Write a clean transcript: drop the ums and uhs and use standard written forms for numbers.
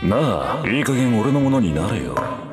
なあ、いい加減俺のものになれよ。